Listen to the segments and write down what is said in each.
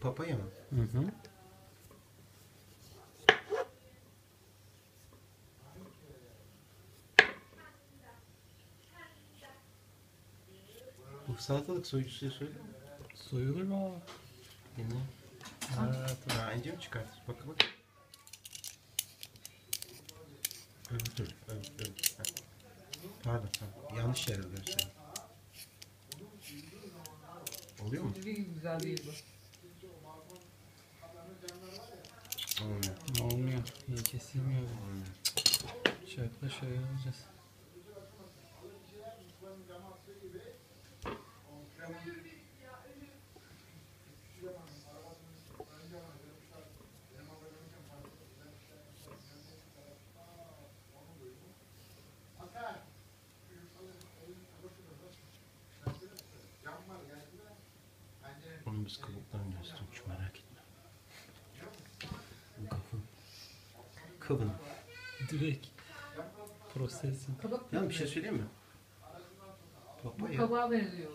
papaya mı? Hı hı. Bu salatalık soyucusuyu söyle mi? Soyulur mu? Yine. Evet. Daha önce mi çıkartır? Bak bak. Dur. Ha. Pardon. Yanlış yere göstereyim. Oluyor mu? Dediği gibi güzel değil bu. Olmuyor. Olmuyor. İyi kesilmiyor. Olmuyor. Şöyle şöyle olacağız. Onun biz kabuklarını göstereyim. Hiç merak etme. Bu kafın. Kavun. Direkt prosesin. Kabak Ya gibi. bir şey söyleyeyim mi? Bu Papaya. kabağa benziyor.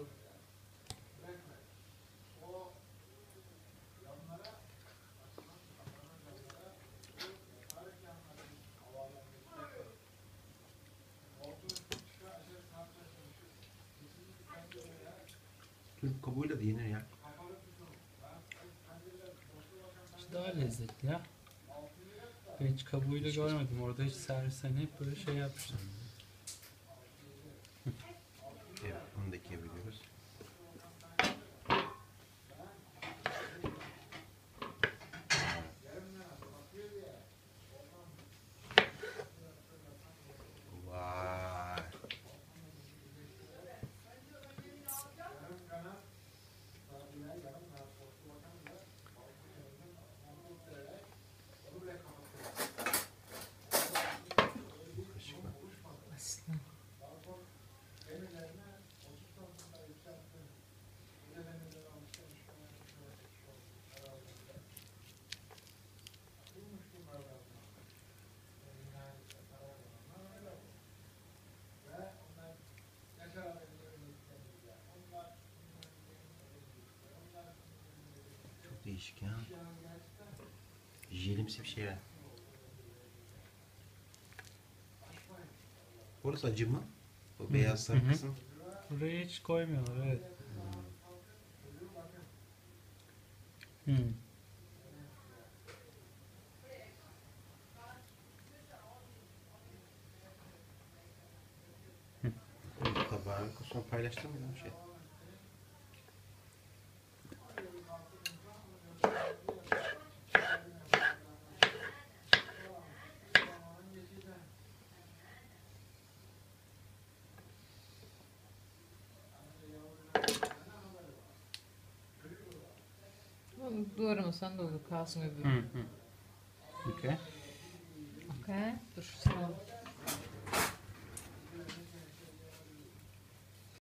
Dur kabuğuyla da yenir ya. İşte daha lezzetli ya. Ben hiç kabuğuyla görmedim. Orada hiç servis hani hep böyle şey yapmışlar. Evet, onu da ikiye bölüyoruz. Vay. Kaşıkla. Aslında. Çok değişik ya. Jelimsi bir şey ya. Orası acı mı? O beyaz sarı Hı hı. kısım. Buraya hiç koymuyorlar, evet. Hmm. Bu tabağı sonra paylaştın mı lan şey? Doğramasan da olur. Kalsın öbürü. Hı hı. Okay. Okay. Dur. Sağ ol.